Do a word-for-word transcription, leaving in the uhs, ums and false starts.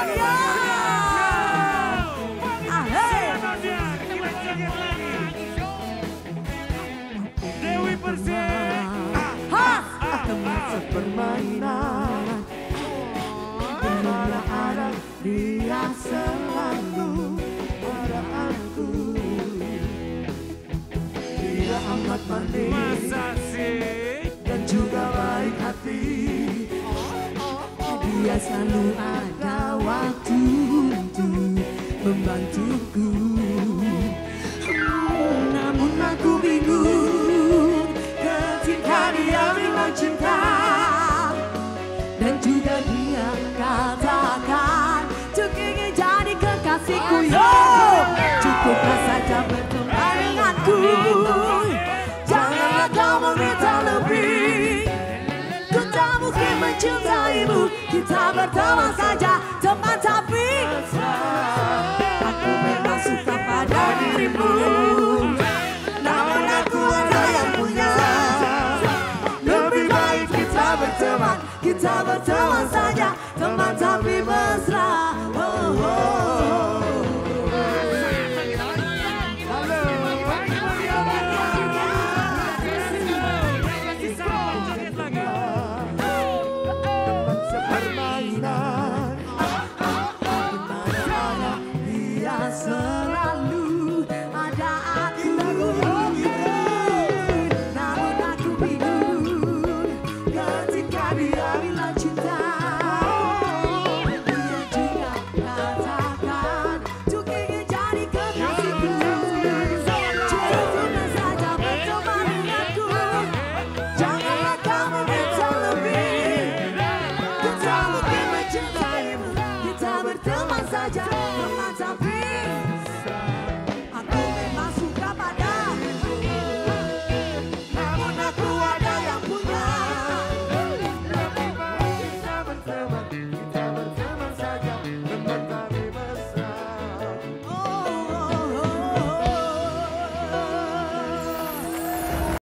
Nadia. Ah, hey. Dewi Persik. Ha. Teman sepermainan, dimana ada dia selalu harapanku. Dia amat manis Masa sih? dan juga baik hati. Dia selalu ada waktu untuk membantuku. Hmm, namun aku bingung ketika dia bilang cinta, dan juga dia katakan Tuk ingin jadi kekasihku, yo. cukuplah saja berteman denganku. Janganlah kau meminta lebih. Ku tak mungkin mencintaimu. Kita berteman saja, teman tapi Aku memang suka pada dirimu, namun aku ada yang punya. Lebih baik kita berteman, kita berteman saja, teman tapi ber